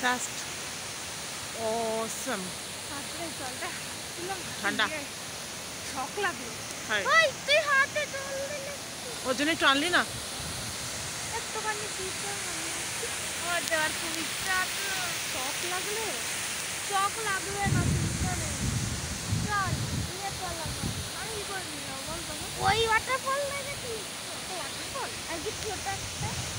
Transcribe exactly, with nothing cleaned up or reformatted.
Just অসম। হাতে জলটা দিলাম ঠান্ডা শক লাগলো। হাই ওই তুই হাতে জল দিলে ওর জন্য একটু আনলি না? একটুখানি দিতে আমার দেওয়ার খুব ইচ্ছা আছে। শক লাগলে শক লাগবে না চিন্তা নেই। চল নিয়ে চল আমার। আমি কি করে নিয়ে যাবো বল বাবা? ওই ওয়াটারফল দেখেছিস? ওয়াটারফল আর কি ছোট একটা